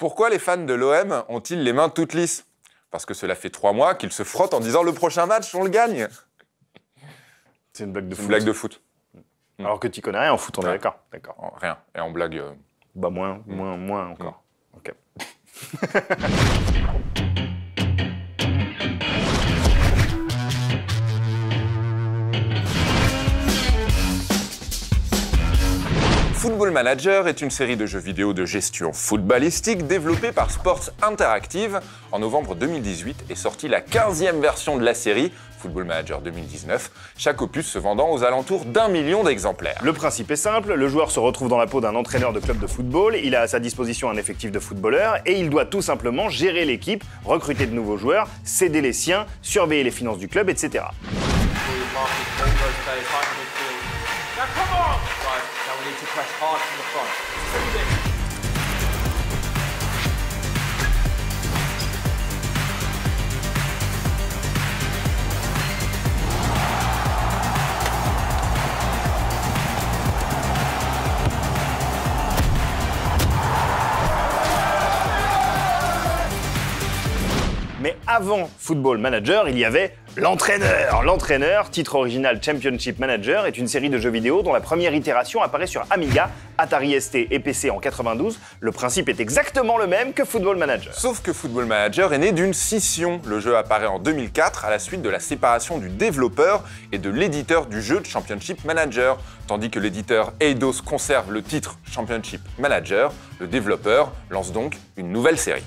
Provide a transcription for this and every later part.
Pourquoi les fans de l'OM ont-ils les mains toutes lisses? Parce que cela fait 3 mois qu'ils se frottent en disant le prochain match, on le gagne. C'est une blague de foot. Une blague de foot. Alors que tu connais rien en foot, on est d'accord. Oh, rien. Et en blague... Bah moins encore. Ok. Football Manager est une série de jeux vidéo de gestion footballistique développée par Sports Interactive. En novembre 2018 est sortie la 15e version de la série, Football Manager 2019, chaque opus se vendant aux alentours d'1 million d'exemplaires. Le principe est simple, le joueur se retrouve dans la peau d'un entraîneur de club de football, il a à sa disposition un effectif de footballeurs et il doit tout simplement gérer l'équipe, recruter de nouveaux joueurs, céder les siens, surveiller les finances du club, etc. Mais avant Football Manager, il y avait l'entraîneur. L'entraîneur, titre original Championship Manager, est une série de jeux vidéo dont la première itération apparaît sur Amiga, Atari ST et PC en 92. Le principe est exactement le même que Football Manager. Sauf que Football Manager est né d'une scission. Le jeu apparaît en 2004 à la suite de la séparation du développeur et de l'éditeur du jeu de Championship Manager. Tandis que l'éditeur Eidos conserve le titre Championship Manager, le développeur lance donc une nouvelle série.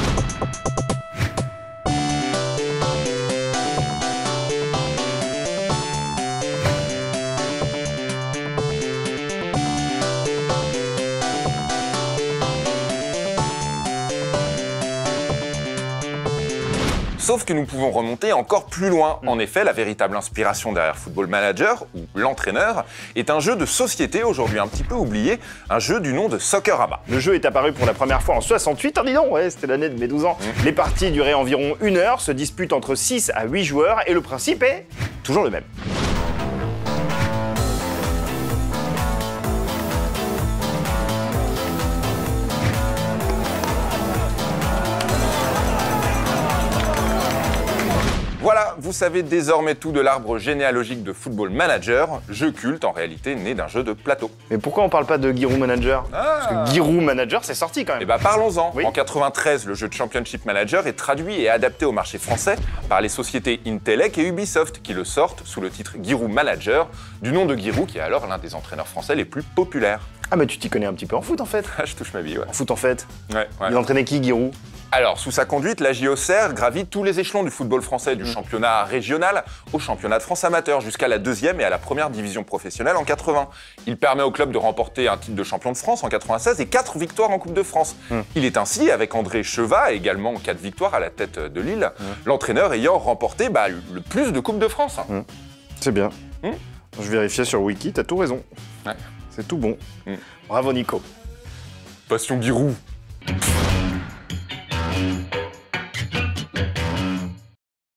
Sauf que nous pouvons remonter encore plus loin. En effet, la véritable inspiration derrière Football Manager, ou l'entraîneur, est un jeu de société aujourd'hui un petit peu oublié, un jeu du nom de Soccerama. Le jeu est apparu pour la première fois en 68, dis donc, ouais, c'était l'année de mes 12 ans. Les parties duraient environ 1 heure, se disputent entre 6 à 8 joueurs et le principe est toujours le même. Voilà, vous savez désormais tout de l'arbre généalogique de Football Manager, jeu culte en réalité né d'un jeu de plateau. Mais pourquoi on parle pas de Giroud Manager? Parce que Giroud Manager, c'est sorti quand même. Eh ben parlons-en. Oui. En 93, le jeu de Championship Manager est traduit et adapté au marché français par les sociétés Intelec et Ubisoft qui le sortent sous le titre Giroud Manager, du nom de Giroud qui est alors l'un des entraîneurs français les plus populaires. Ah mais tu t'y connais un petit peu en foot en fait. Je touche ma vie, ouais. En foot en fait. Ouais. Il entraînait qui, Giroud? Alors, sous sa conduite, la JOCR gravit tous les échelons du football français, du championnat régional au championnat de France amateur, jusqu'à la 2e et à la 1re division professionnelle en 80. Il permet au club de remporter un titre de champion de France en 96 et 4 victoires en Coupe de France. Il est ainsi, avec André Chevat, également 4 victoires à la tête de Lille, l'entraîneur ayant remporté le plus de Coupes de France. C'est bien. Je vérifiais sur Wiki, t'as tout raison. Ouais. C'est tout bon. Bravo Nico. Passion Giroud.